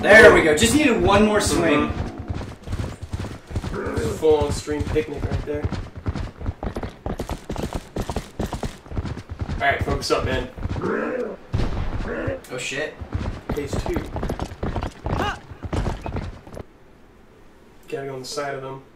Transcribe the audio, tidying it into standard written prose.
There we go. Just needed one more swing. Full-on stream picnic right there. Alright, focus up, man. Oh shit. Phase 2. Gotta go on the side of them.